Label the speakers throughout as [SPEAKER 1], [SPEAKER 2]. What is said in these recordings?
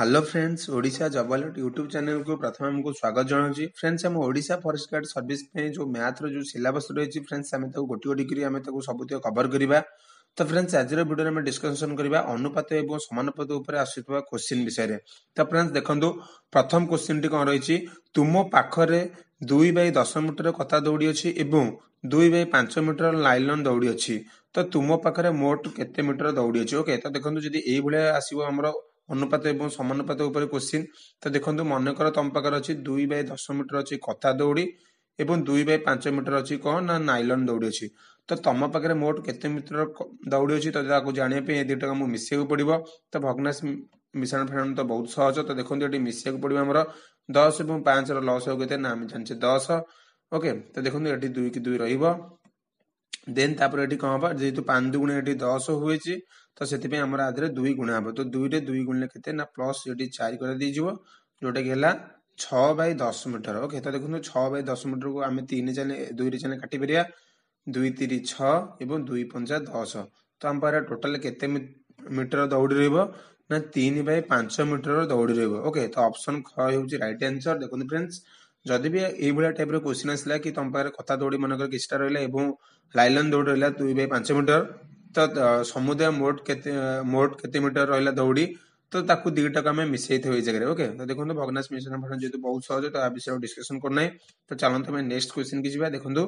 [SPEAKER 1] Hello friends Odisha जब alert YouTube channel को प्रथम हमको स्वागत जनाऊँ फ्रेंड्स हम ओडिशा फॉरेस्ट गार्ड सर्विस में जो मैथ रो जो सिलेबस रही फ्रेंड्स आम गोटी गोटी करी आम सब कवर करवा तो फ्रेंड्स आज वीडियो में डिस्कशन करवा अनुपात और समानुपात उपर आसुवा क्वेश्चन विषय तो फ्रेंड्स देखो प्रथम क्वेश्चन टी कौन रही तुम पाखरे 2/10 मीटर कता दौड़ी अच्छी और 2/5 मीटर लाइलन दौड़ी अच्छी तो तुम पाखे मोट केते मीटर दौड़ी अच्छी ओके तो देखो जब ये आसो आम अनुपात और समानुपात उपर क्वेश्चन तो देखो मनकर तुम पाखे अच्छी 2/10 मीटर अच्छी कथा दौड़ी और 2/5 मीटर अच्छी कौन ना नाइलन दौड़ी अच्छी तो तुम पाखे मोट केते मीटर दौड़ी अच्छी तो जानापी ये दुटा को मिसेक पड़ो तो भग्नाश मिश्रण फेण तो बहुत सहज तो देखो ये मिसेक पड़ो आमर 10 और 5 लस होते ना आम जाने 10 ओके तो देखो ये 2 की 2 रेन तापर ये कौन हम जेहतु 5 2 ये 10 हुए तो से आधे 2 गुणा हम तो 2 रे 2 गुणले के प्लस ये 4 कर दीजिए जोटा कि 6/10 मीटर ओके तो देखो 6/10 मीटर को आम 3 चैन 2 चैन काटी पार 2 3 6 और 2 5 10 तो आम पारे टोटाल केते मीटर दौड़ी रहा ना 3/5 मीटर दौड़ी रहा ओके तो ऑप्शन ख हो राइट आंसर देखो फ्रेंड्स जदि भी ये टाइप क्वेश्चन आसला कि तुम पाखे कथा दौड़ी मनकर किसी रहा लाइलन दौड़ रहा 2/5 मीटर तो समुदाय मोट केते मीटर रहा दौड़ी तो ताकू दुटा को आम मिसई थे जगह ओके तो देखो भग्नाश मिश्रण फल जेहतु बहुत सहज तो आ विषय डिस्कशन करना तो चलते आम नेक्स्ट क्वेश्चन की जावा देखो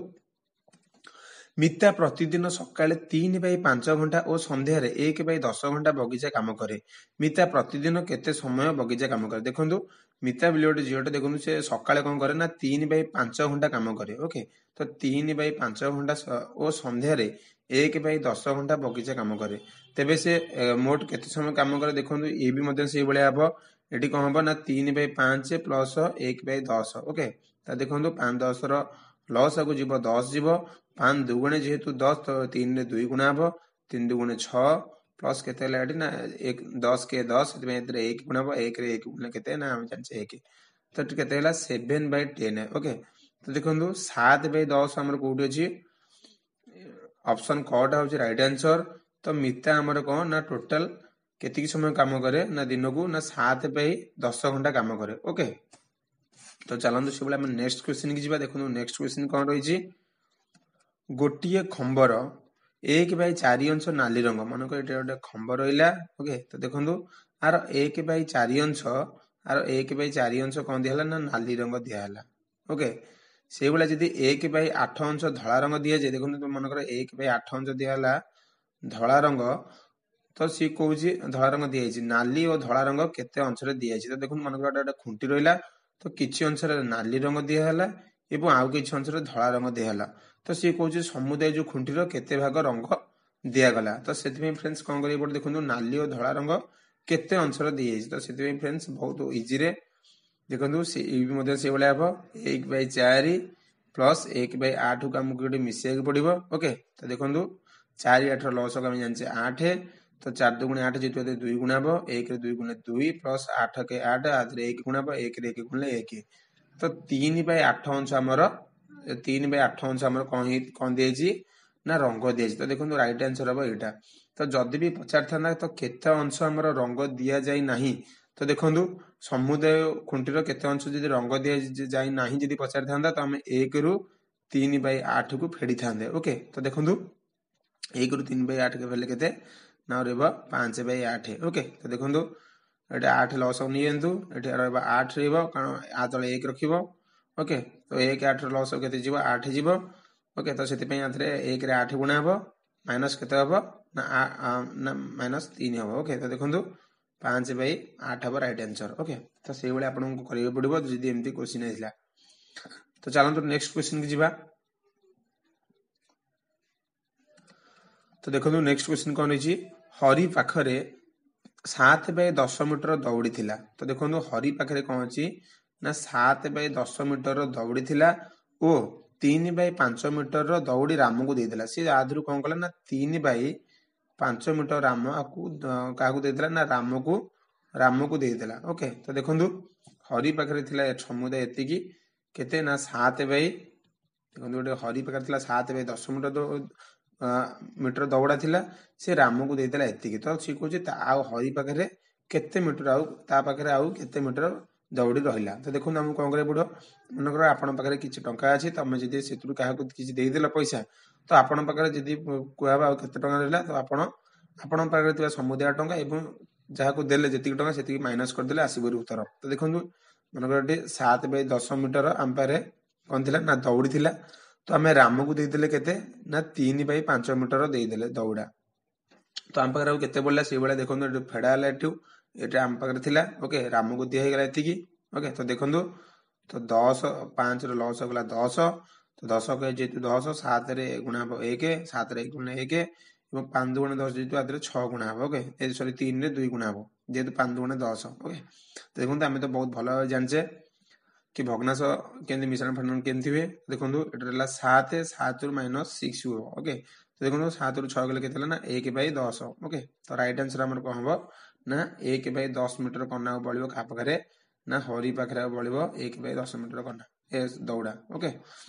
[SPEAKER 1] मिता प्रतिदिन सकाଳେ 3/5 घंटा और संध्यारे 1/10 घंटा बगीचा काम करे मिता प्रतिदिन केते समय बगीचा काम करे देखो मिता बोली गोटे झीटे देखो से सकाଳେ कौन करे ना 3/5 घंटा काम करे ओके तो 3/5 घंटा और संध्यारे 1/10 घंटा बगीचा काम करे तेबे से मोट केते समय काम करे देखो ये भी से भाया हम ये कौन हम ना 3/5 प्लस 1/10 ओके तो देखो 5 10 लस आगु जीव 10 जीव 5 2 जेहेतु 10 तो 3 रे 2 गुणा हम 3 2 6 प्लस के ना 1 10 के 10 1 गुणा हम 1 रे 1 गुणा के ना हम जाने 1 तो के 7/10 ओके तो देखो 7/10 आमर कौटी अच्छी ऑप्शन कटा हूँ राइट आंसर तो मिता आमर कौन ना टोटाल केतिक समय काम करे ना दिन को ना 7/10 घंटा काम करे ओके तो चलते से भाई नेक्स्ट क्वेश्चन की जावा देखो नेक्स्ट क्वेश्चन कौन रही गोटे खंबर 1/4 अंश नाली रंग मनक ये गोटे खंब रहा ओके तो देखो आर 1/4 अंश आर 1/4 अंश कौन दिया ना नाली रंग दिहला ओके से भाई जब 1/8 अंश धला रंग दि जाए देखो तो मनकर 1/8 अंश दिहला धला रंग तो सी कौन धला रंग दिखाई नाली और धला रंग केते अंश दिखाई तो देखो मनकर गोटे खुंटी रहा तो किसी अंश नाली रंग दिहला आउ किसी अंश धला रंग दिहला तो सी कौन समुदाय जो खुंटीर केते भाग रंग दिगला तो से फ्रेंड्स कौन कर देखो नाली और धला रंग केते अंश दिखाई तो से फ्रेंड्स बहुत इजी रे देखो से भाया हम 1/4 प्लस 1/8 को आमको गोटे मिसेक पड़ो ओके तो देखो 4 8 लस को जाने 8 तो 4 2 8 जीत 2 गुणा हम 1 रे 2 गुणे 2 प्लस 8 के 8 आधे 1 गुणा हम 1 रे 1 गुणे 1 तो 3/8 अंश आमर 3/8 अंश आमर कौन दिखाई ना रंग दिखाई तो देखो राइट आंसर हम यहाँ तो जदि भी पचार था तो केते अंश आमर रंग दि जाए ना तो देखो समुदाय खुंटीर केते अंश जब रंग दि जाए ना जब पचार था तो आम 1 रू 3/8 को फेड़ी था ओके तो देखो 1 रू 3/8 के फेले के ना रहा 5/8 ओके तो देखो ये 8 लस नहीं ये रहा 8 कारण आ तले 1 रख ओके तो 1 8 लस के 8 जीव ओके तो से 1 रे 8 गुणा हम माइनस के ना माइनस 3 हम ओके तो देखो 5/8 हम राइट आंसर ओके तो से भाई आपको करा पड़ो जब एमती क्वेश्चन आइला तो चलते नेक्स्ट क्वेश्चन की जावा तो देखो नेक्स्ट क्वेश्चन कौन रही हरि पाखरे 7/10 मीटर दौड़ी थिला तो देखो हरि पाखरे कौन अच्छी ना 7/10 मीटर दौड़ी थिला ओ 3/5 मीटर दौड़ी राम को देदेला सी आधु कौन कला ना 3/5 मीटर राम क्या देदेला ना राम को देदेला ओके तो देखो हरि पाखरे थिला समुदाय एतिकी केते ना 7 देखो गोटे हरि पाखरे 7/10 मीटर दौड़ा थिला से राम को देदेला एतिकी तो सी कहे हरि पाखे केते मीटर आउ ता पाखरे आउ केते मीटर दौड़ी रहिला। तो देखो हमको कौन करे पड़ो, मनकर आपण पाखरे किछि टंका अछि, तमे जदि सेतु काहाकू किछि देई देला पैसा, तो आपण पाखरे जदि कुआबा आ केते टंका रहला, तो आपण पाखरे थिबा समुदाय टंका एवं जहाकू देले जेतिक टंका सेतिक माइनस कर देले आसीबो उत्तर। तो देखो मनकर 7/10 मीटर आम पारे कौन थिला ना दौड़ी थिला, तो आम राम को देदेले केते ना 3/5 मीटर देदेले दौड़ा। तो आम पाखे केते पड़ा से भाई देखो फेड़ा है ये आम पाखे थिला। ओके राम को दिया गला एति। ओके तो देखो तो 10 5 लस होगा 10, तो 10 जेहतु 10 7 गुणा हम 1, 7 गुणा 1 और 5 गुणा 10 जेहतु आदि 6 गुणा हम। ओके सॉरी 3 2 गुणा हम जेहतु 5 गुणा 10। ओके तो देखो आम तो बहुत भल जाने कि भग्नाश केमती मिश्रण फंडन केमती हुए। देखो ये 7 7 -6 हुए। ओके तो देखो 7 ରୁ 6 गले केते ना 1/10। ओके तो राइट आंसर हमर को हम ना 1/10 मीटर कना बळिबो का पाखरे ना हरि पाखरे बळिबो 1/10 मीटर कना ए दौड़ा। ओके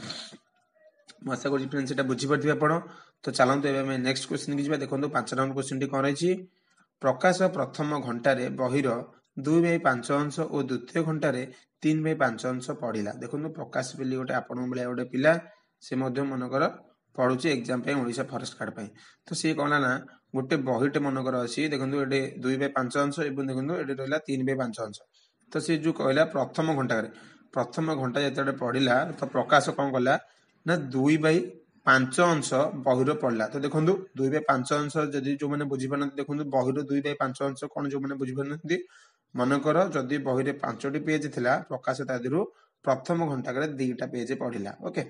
[SPEAKER 1] आशा करी फ्रेंड्स सेटा बुझी परथि आपण। तो चलंतु एबे हम नेक्स्ट क्वेश्चन की जिबा। देखो 5 नंबर क्वेश्चन टी कोन रहिछि, प्रकाश प्रथम घंटारे बहिर 2/5 अंश और द्वितीय घंटारे 3/5 अंश पढ़िला। देखो प्रकाश बेली गोटे आपण भलिया गोटे पिला से मध्य मनकर पढ़ुची एग्जाम पे ओडिशा फॉरेस्ट गार्ड पे। तो सी कहला ना गोटे बहिटे मनकर अछि। देखो ये 2/5 अंश एवं देखो ये रहा 3/5 अंश। तो सी जो कहला प्रथम घंटा जिते पढ़िला, तो प्रकाश कौन कला ना 2/5 अंश बहिर पढ़ला। तो देखो 2/5 अंश जदि जो मैंने बुझी पारना, देखो बहिर 2/5 अंश कौन जो मैंने बुझी पारना, मनकर जदि बहिरे 5टी पेज थिला, प्रकाश तादिरु प्रथम घंटा 2टा पेज पढ़िला। ओके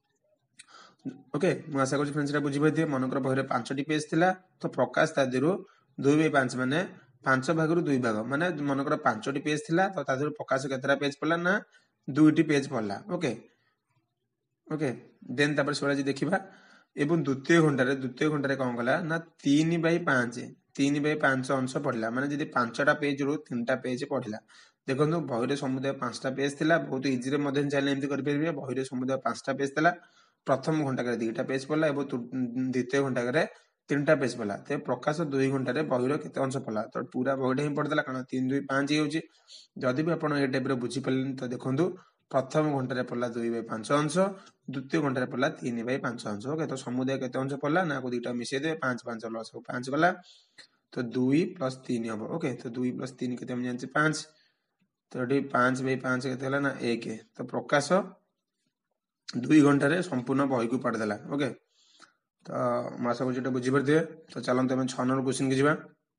[SPEAKER 1] ओके मु आशा करी फ्रेंड्स बुझी पाइथिबे। मनकर बहिरे 5टी पेज थिला, तो प्रकाश तादिरु 2/5 माने 5 भागरु 2 भाग माने मनकर 5टी पेज थिला, तो तादिरु प्रकाश केतरा पेज पढ़ला ना 2टी पेज पढ़ला। ओके ओके देन तापर सोला जी देखिबा। एवं द्वितीय घंटारे कौन कला ना 3/5 अंश पढ़ला, माने जदि 5टा पेज रु 3टा पेज पढ़ला। देखो बहिरे समुदाय 5टा पेज थिला, बहुत इजी रे मध्यन चैनल एमती करि परिबे। बहिरे समुदाय 5टा पेज थिला, प्रथम घंटा 2टा पेज पढ़ला एवं द्वितीय घंटा 3टा पेज पढ़ला। ते प्रकाश 2 घंटारे बहिर केते अंश पढ़ला, तो पूरा बहिटा ही पढ़देला कारण 3 2 5 ही होची। जदि भी आपण ए टाइप रे बुझी पड़ले, तो देखंतु प्रथम घंटारे पढ़ला 2/5 अंश, द्वितीय घंटारे पढ़ला 3/5 अंश। ओके तो समुदाय केते अंश पढ़ला ना को दुटा मिसे दे 5 5 लस 5 गला, तो 2 + 3 हबो। ओके तो 2 + 3 केते हम जानछि 5, तो एटी 5/5 केते हला ना 1। तो प्रकाश 2 घंटारे संपूर्ण बही को पढ़ देला। ओके तो मासा को जेटा बुझी परथिबे। तो चलंत हम 6 नंबर क्वेश्चन के जिबा।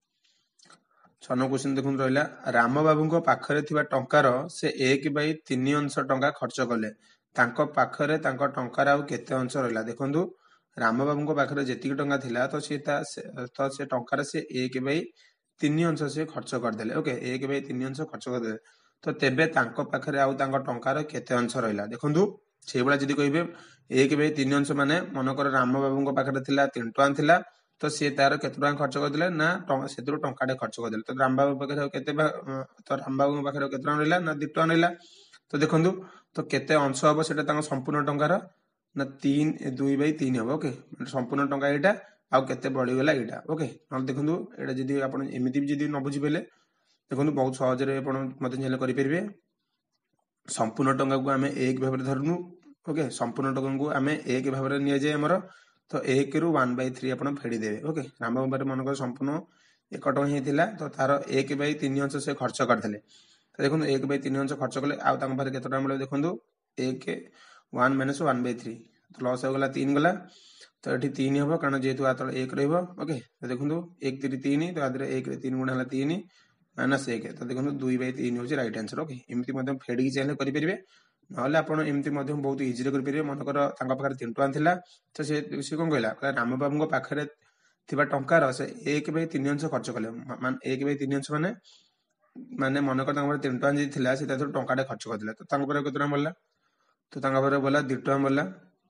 [SPEAKER 1] 6 नंबर क्वेश्चन देखुन रहला, राम बाबू को पाखरे थिबा टंकार से 1/3 अंश टंका खर्च कले, तांको पाखरे तांको टंकार आउ केते अंश रहला। देखंतु राम बाबू को पाखरे जेतिक टंका थिला, तो से टंकार से 1/3 अंश से खर्च कर देले। ओके 1/3 अंश खर्च कर देले, तो तेबे तांको पाखरे आउ तांको टंकार केते अंश रहला। देखंतु से बळा जदि कहिबे 1/3 अंश माने मनकर राम बाबू को पाखरे थिला 3 टंका थिला, तो सी तार केते टंका खर्च कर देले ना सेतरो टंकाटे खर्च कर देले। तो राम बाबू पाखरे केते तो राम बाबू पाखरे केते टंका रहला ना 2 टंका रहला। तो देखंतु तो केते अंश हबो सेटा तांको संपूर्ण टंकार ना 2/3 हबो। ओके संपूर्ण टंका एटा आ केते बढी गेला एटा। ओके न देखंतु एटा जदि आपण एमिति भी जदि न बुझी पेले, देखंतु बहुत सहज रे आपण मते जेले करि परिबे। संपूर्ण टंका को आमे 1 भाबरे धरनु। ओके संपूर्ण टंका को आमे 1 भाबरे निया जाय हमर, तो 1 रु 1/3 आपण फेडी देबे। ओके राम बाबू बारे मनकर संपूर्ण 1 टंका ही थिला, तो तार 1/3 अंश से खर्च कर देले। तो देखो 1/3 अंश खर्च कले आ तांग पारे केतटा मिले। देखो 1 1 - 1/3 तो लॉस हो गला 3 गला, तो एठी 3 हबो कारण जेतु आतळ 1 रहबो। ओके तो देखो 1 3 3, तो आदरे 1 रे 3 गुणा हला 3 - 1, तो देखो 2/3 होची राइट आंसर। ओके एमिति मध्यम फेडी चाहे करि परिबे, नहले आपण एमिति मध्यम बहुत इजी रे करि परिबे। मनकर तांगा पाखरे 3 टंका थिला, तो से कोन कहला राम बाबू को पाखरे थिबा टंकार से 1/3 अंश खर्च कले, मान 1/3 अंश माने माने मनकर तांगा पाखरे 3 टंका जे थिला से ताथु टंकाटे खर्च कर दिला। तो तांगा पाखरे केतना बोलला, तो तांगा पाखरे बोला 2 टंका बोलला,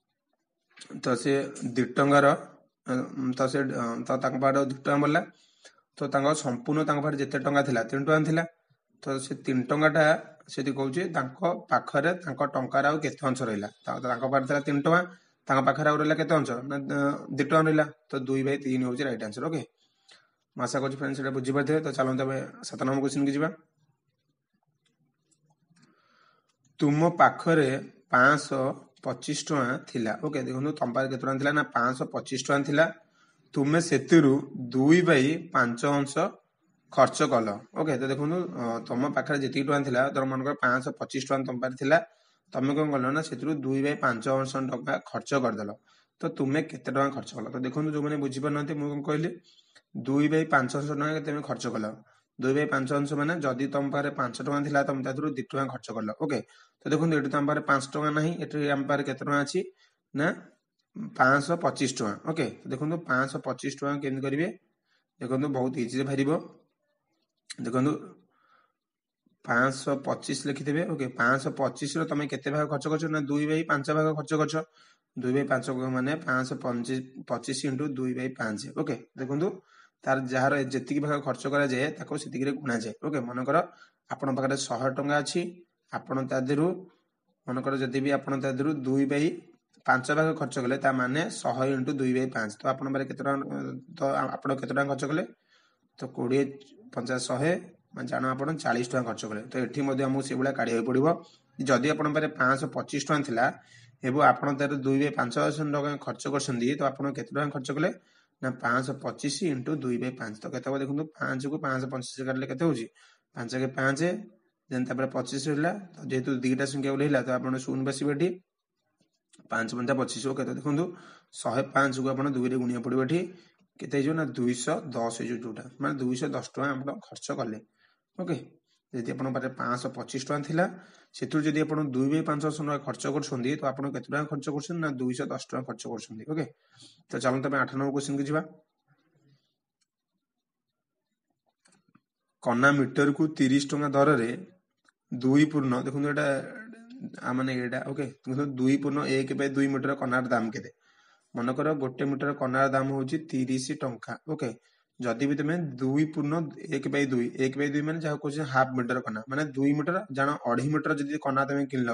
[SPEAKER 1] तो से 2 टंकार तो से तो तांगा पाखरे 2 टंका बोलला, तो तांगा संपूर्ण तांगा पाखरे जेते टंका थिला 3 टंका थिला, तो से 3 टंकाटा सेति कहउची तांको पाखरे तांको टंकार आउ केते अंश रहला। तांको पाखरे थिला 3 टंका, तांगा पाखरे आउ रहला केते अंश ना 2 टंका रहला, तो 2/3 होची राइट आंसर। ओके ମୁଁ ଆशा କରୁଛି फ्रेंड्स এটা বুঝি পারথিবে। তো চলନ୍ତୁ ଆମେ 7 নম্বর क्वेश्चन কি ଯିବା। तुम पाखरे 525 टଙ୍କା थिला। ओके देखो तुम पाखे केते टଙ୍କା थिला ना 525 टଙ୍କା थिला। तुमे सेतिरु 2/5 अंश खर्च कल। ओके तो देखो तुम पाखे जेति टଙ୍କା थिला तर मन कर 525 टଙ୍କା तुम पाखे थिला तमे कोन कल ना सेतिरु 2/5 अंश टଙ୍କା खर्च कर देलो। तो तुमे केते टଙ୍କା खर्च कल। तो देखो जो माने बुझी परनते मु कोन कहली 2/5 अंश टଙ୍କା केते खर्च कल। 2/5 अंश माने जदि तुम पाखे 5 टଙ୍କା थिला तुम तादरु 2 टଙ୍କା खर्च कल। ओके तो देखो ये तो आम पाखे 5 टଙ୍କା नहीं ये आम पाखे केते टଙ୍କା अच्छी ना 525 टଙ୍କା। ओके तो देखो 525 टଙ୍କା केमती करेंगे देखो बहुत इजी बाहर देखो 525 लिखिदेवे। ओके 525 तुम केते भाग खर्च कर ना 2/5 भाग खर्च कर 2/5 माने 525 इंटू 2/5। ओके देखो तार जार जी भाग खर्च करा जाए गुणा जाए। ओके मनकर आपण पाखे 100 टଙ୍କା अच्छी आपण तादरू मनकर जदि भी आपण तादरू 2/5 भाग खर्च कले माने 100 इंटू 2/5 तो आपण पाखे केते तो आपण केते टଙ୍କା खर्च कले तो 20 50 100 जान आप 40 टଙ୍କା खर्च कले। तो ये आमको से भाया काढ़ा पड़ो जदि आप 525 टଙ୍କା थिला एवं आपड़ तार 2/5 टଙ୍କା खर्च कर तो आप केते टଙ୍କା खर्च कले ना 525 इंटू 2/5 तो केते देखो 5 को 525 काटिले केते होची 5 के 5 देन 25 रहा। तो जेहेतु दुईटा संख्या ओल्ला तो आप शून्य बसवे ये 5 5 25। ओके तो देखो 105 को आप 2 रे गुणिया पड़ो ये केते ना 210 जोटा माने 210 टଙ୍କା आप खर्च कले। ओके जदि आप 525 टଙ୍କା थिला सेतु जदि आप 2/5 टଙ୍କା खर्च कर तो आप केते टଙ୍କା खर्च कर ना 210 टଙ୍କା खर्च कर। ओके तो चलो तब 8 नंबर क्वेश्चन की जीवा। कना मीटर को 30 टଙ୍କା दर रे 2 पूर्ण देखो ये माने एटा। ओके देखो 2/1/2 मीटर कनार दाम केते मन कर गोटे मीटर कनार दाम होची 30 टଙ୍କା। ओके जदि भी तुम 2/1/2 माने जहाँ कह हाफ मीटर कना माने 2 मीटर जान 2.5 मीटर जदि कना तुम किनल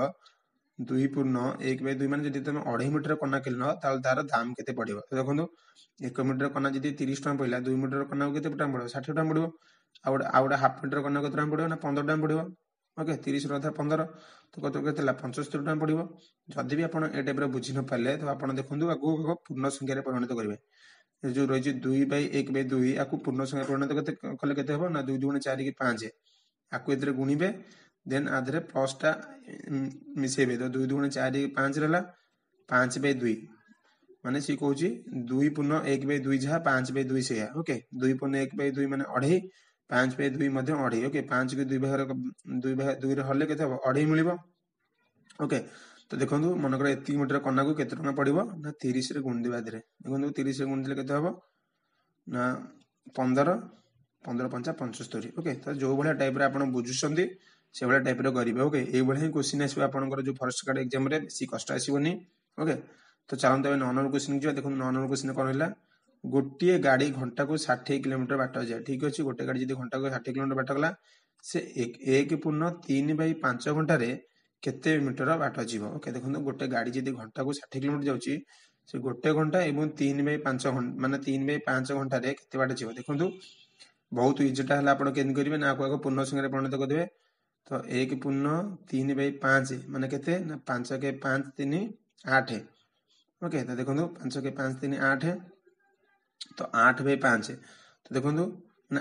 [SPEAKER 1] 2/1/2 माने जदि तुम 2.5 मीटर कना किनल तार दाम केते पड़िबो। तो देखो 1 मीटर कना जदि 30 टଙ୍କା पड़ला 2 मीटर कना केते टଙ୍କା पड़ो 60 टଙ୍କା पड़ो। आउट हाफ मीटर कना केते टଙ୍କା पड़ो ना 15 टଙ୍କା पड़ो। ओके 30 रहा 15 तो कत के 75 टଙ୍କା पड़ो। जदि भी आप टाइप बुझी न पारे तो आप देखो आगू पूर्ण संख्यार परिणत करेंगे जो रही 2/1/2 आपको पूर्ण संख्या परिणत कले के ना 2 2 4 कि 5 आपको ए गुणिबे देन आधे प्लसटा मिसेबे तो 2 2 4 5 रहा 5/2 माने सी कौन 2/1/2 जहाँ 5/2 से। ओके 2/1/2 माने 2.5 5/2 2.5। ओके 5 के 2 भाग 2 हल्ले के 2.5 मिल। ओके तो देखो मनकर एति मीटर कना को केते टଙ୍କା पड़िबो ना 30 रे गुण देबा दरे देखो 30 रे गुण देले केते हबो ना 15 15 5 75। ओके तो जो भाया टाइप रे आपण बुझुसंती से भाया टाइप रे करिवे। ओके ए भाया क्वेश्चन आसीबो आपनकर जो फॉरेस्ट गार्ड एग्जाम रे बेसी कष्ट आसीबोनी। ओके तो चलो 9 नंबर क्वेश्चन जो देखो 9 नंबर क्वेश्चन कोन हैला गोटे गाड़ी घंटा को 60 किलोमीटर बाट जाए। ठीक अच्छे गोटे गाड़ी जब घंटा को 60 किलोमीटर बाट गला से 1/3/5 घंटा रे केते मीटर बाट जीव। ओके देखो गोटे गाड़ी जब घंटा को 60 किलोमीटर जाऊँगी से गोटे घंटा एवं 3/5 घंटा माने 3/5 घंटा रे केते बाट जीव। देखो बहुत इजीटा है आपड़ केन करेंगे ना आपको पूर्ण संख्या परिणत करदे तो 1/3/5 माने केते ना 5 के 5 3 8। ओके तो देखो 5 के 5 3 8 तो 8/5 तो देखो ना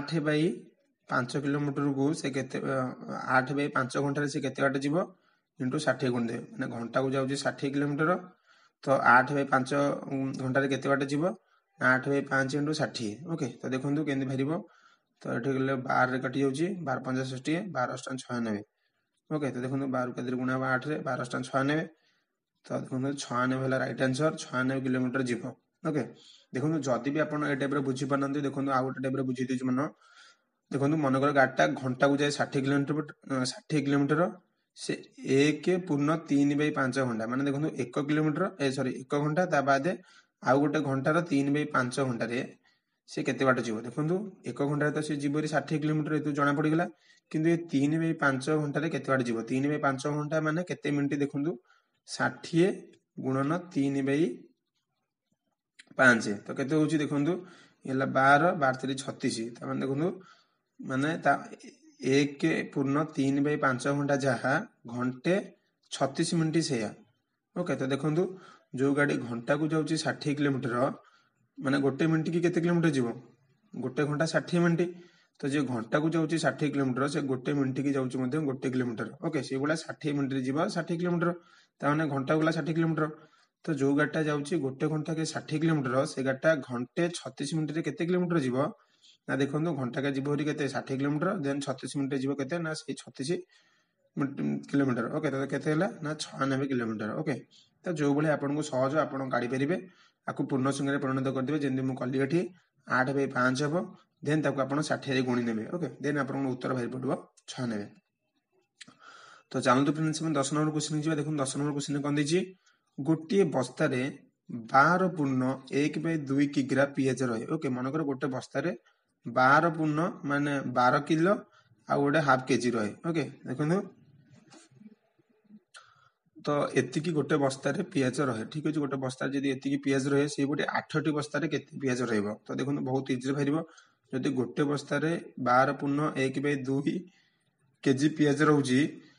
[SPEAKER 1] 8/5 किलोमीटर को से केते 8/5 घंटा से केते बाट जीव इंटू 60 गुण दे माने घंटा को जाउची 60 किलोमीटर तो 8/5 घंटा रे केते बाट जीव 8/5 इंटू 60। ओके तो देखो केंदी भरिबो तो एठी गले 12 रे कटि जाउची 12 5 60 12 8 96। ओके तो देखो 12 के गुणा 8 रे 12 8 96 तो देखो 96 होला राइट आंसर 96 किलोमीटर जीव। ओके देखो जदि भी आपन ए टाइप रे बुझी पानंती देखो आ गोटे टाइप रे बुझी दिज मन देखो मनकर गाड़ीटा घंटा को जाए 60 किलोमीटर से 1/3/5 घंटा माने देखो 1 किलोमीटर सॉरी 1 घंटा ता बाद आउ गोटे घंटार 3/5 घंटा रे से केते बाट जीव। देखो 1 घंटा तो से जीवरी 60 किलोमीटर ये जना पड़गला किंतु ये 3/5 घंटा रे केते बाट जीव 3/5 घंटा माने केते मिनिट देखो 60 गुणन 3/5 तो केते होची देखो ହେଲା 12 12 3 36 ତାମାନେ ଦେଖନ୍ତୁ ମାନେ 1.3/5 घंटा जहाँ घंटे 36 मिनिट सेया ओके। तो देखो जो गाड़ी घंटा को जाऊँगी 60 किलोमीटर माने गोटे मिनिट की केते किलोमीटर जीव गोटे घंटा 60 मिनिट। तो जो घंटा को जाऊँगी 60 किलोमीटर से गोटे मिनिट की जाऊँगी गोटे किलोमीटर ओके। से भाया 60 मिनिट जीव 60 किलोमीटर ताने घंटा गला 60 किलोमीटर। तो जो गाड़ीटा जाऊँगी गोटे घंटा के 60 किलोमीटर से गाड़ीटा घंटे 36 मिनिट केते किलोमीटर जीव ना देखो घंटा का जीव के 60 किलोमीटर देन 36 मिनिट जीव के ना से 36 किलोमीटर ओके। तो केते ना 96 किलोमीटर ओके। तो जो भाई आपको सहज आप गाड़ी पारे आपको पूर्ण संख्या परिणत करदे जमी मुझे कली ये 8/5 हम देन ताको आप 60 गुणी ने ओके। देन आप उत्तर बाहर पड़ो 96। तो चलते फ्रेंड्स 10 नंबर क्वेश्चन जी देखो 10 नंबर क्वेश्चन कौन दी गोटे बस्तार 12.1/2 किग्रा पीएच रहे ओके। मनकर गोटे बस्तार 12 माने 12 किलो आ गोटे हाफ केजी रहे ओके। देखो तो एतिकी गोटे बस्तार पियाज रहे ठीक अच्छे। गोटे बस्तार जब एतिकी पियाज रहे से गोटे 8टी बस्तार केते पियाज रहिबो। तो देखो बहुत इजी बाहर जदि गोटे बस्तार 12.1/2 केजी पियाज रोची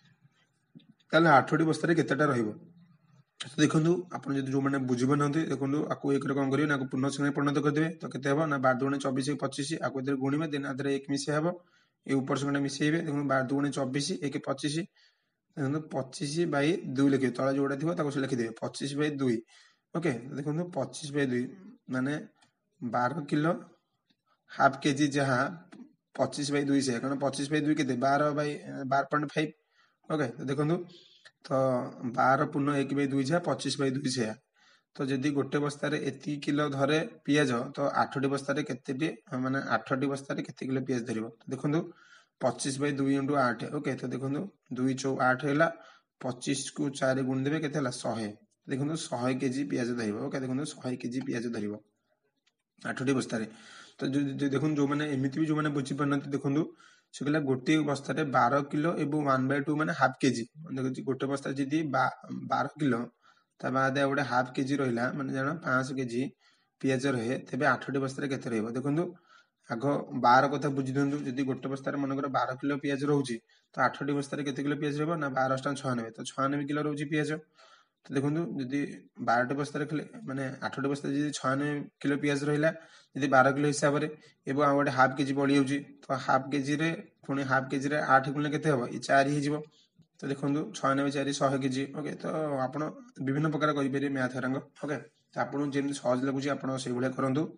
[SPEAKER 1] ताले 8टी बस्तार केतेटा रहिबो। तो देखो आप जो मैंने बुझी पाना देखो आपको एक कौन करेंगे ना पूर्ण संख्या परिणत करदे। तो केते हम ना 12 दूनी 24 25 आपको गुणिबे देन आदर 1 मिसे हम ये ऊपर संख्या मिसेबे। देखो 12 दूनी 24 1 25 देखो 25/2 लिखे तला जोड़ा थी से लिखिदे 25/2 ओके। देखो 25/2 माने 12 किलो हाफ केजी जहाँ 25/2 से कारण 25/2 के 12/5 ओके। तो देखो तो 12.1/2 जहाँ 25/2 से। तो जदि गोटे बस्तार एति किलो धरे पियाज तो 8टी बस्तार केते माने 8टी बस्तार केते किलो पियाज धरिबो। तो देखो 25/2 × 8 ओके। तो देखो 2 × 8 है 25 को 4 गुण देवे के 100 देखो 100 केजी पियाज धरिबो ओके। देखो 100 केजी पियाज धरिबो 8टी बस्तार। तो देखो जो मैंने एमती भी जो मैंने बुझी पारना देखो से कहला गोटे बस्तार 12 किलो एवं 1/2 माने हाफ केजी देखो गोटे बस्तार जी 12 किलो ता बाद गोटे हाफ केजी रहा माने जान 500 केजी पियाज रहे तेज 8टी बस्तार केते रहिबो। देखो आग 12 कथा बुझी दिंतु जदि गोटे बस्तार मनकर 12 किलो पियाज रोचे तो 8टी बस्तार केते किलो पियाज रहिबो ना 12 × 96 तो 96 किलो रोचे पियाज। तो देखो जदि 12टी बस्तार माने 8टी बस्तार जी 96 किलो पियाज रहा जदि 12 किलो हिसाब से एवं आ गए हाफ केजी पड़ जाऊँगी तो हाफ केजी पुणी हाफ केजी 8 गुणे के 4 हो। तो देखो 96 4 100 केजी ओके। तो आप विभिन्न प्रकार करेंगे मैथ रंग ओके। तो आपको जमी सहज लगुच आप करूँ।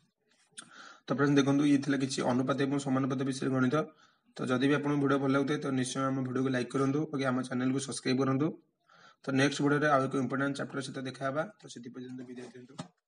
[SPEAKER 1] तो फ्रेंड्स देखो ये किसी अनुपात और समानुपात विषय गणित। तो जदि भी आपको वीडियो भल लगे तो निश्चय आम वीडियो को लाइक करूँ और आम चैनल को सब्सक्राइब करूँ। तो नेक्स्ट वीडियो आउ एक इंपोर्टेंट चैप्टर सहित देखा तो से विदाय दिंतु।